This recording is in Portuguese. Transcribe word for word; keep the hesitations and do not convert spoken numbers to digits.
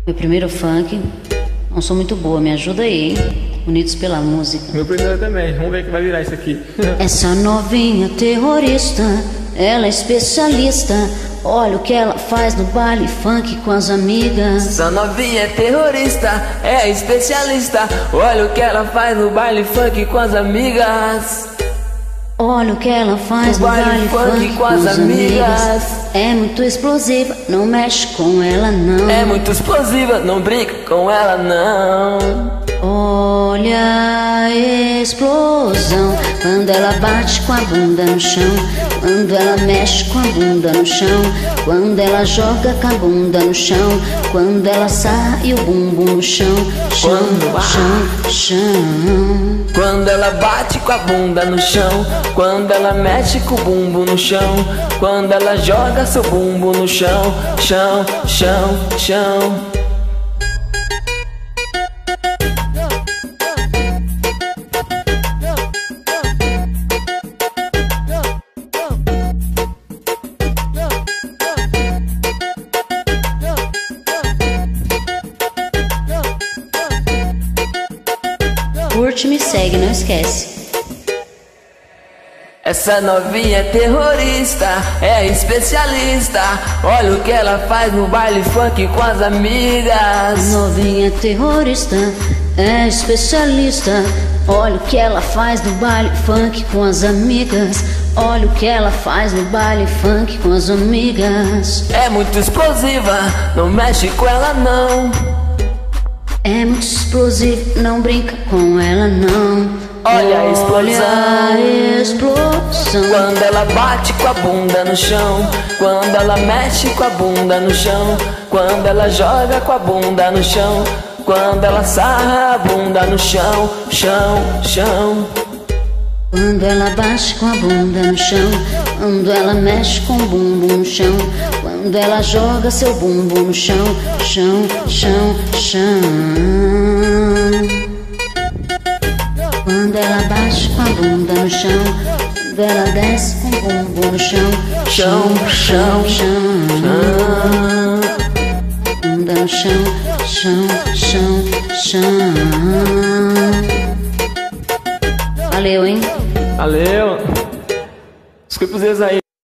Meu primeiro funk. Não sou muito boa, me ajuda aí, hein? Unidos pela música. Meu primeiro também, vamos ver o que vai virar isso aqui. Essa novinha terrorista, ela é especialista. Olha o que ela faz no baile funk com as amigas. Essa novinha é terrorista, é especialista. Olha o que ela faz no baile funk com as amigas. Olha o que ela faz no baile funk com as amigas. É muito explosiva, não mexe com ela não. É muito explosiva, não brinca com ela não. Olha a explosão, quando ela bate com a bunda no chão, quando ela mexe com a bunda no chão, quando ela joga com a bunda no chão, quando ela sai o bumbum no chão, chão, quando, chão, chão. Quando ela bate com a bunda no chão, quando ela mexe com o bumbum no chão, quando ela joga seu bumbum no chão, chão, chão, chão. Curte, me segue, não esquece. Essa novinha é terrorista, é especialista. Olha o que ela faz no baile funk com as amigas. Novinha terrorista, é especialista. Olha o que ela faz no baile funk com as amigas. Olha o que ela faz no baile funk com as amigas. É muito explosiva, não mexe com ela não. É muito explosiva, não brinca com ela não. Olha a explosão, olha a explosão. Quando ela bate com a bunda no chão, quando ela mexe com a bunda no chão, quando ela joga com a bunda no chão, quando ela sarra a bunda no chão, chão, chão. Quando ela bate com a bunda no chão, quando ela mexe com o bumbum no chão, quando ela joga seu bumbum no chão, chão, chão, chão. Quando ela bate com a bunda no chão, quando ela desce com o bumbum no chão, chão, chão, chão. Bunda no chão, chão, chão, chão. Valeu, hein? Valeu. Desculpa os erros aí.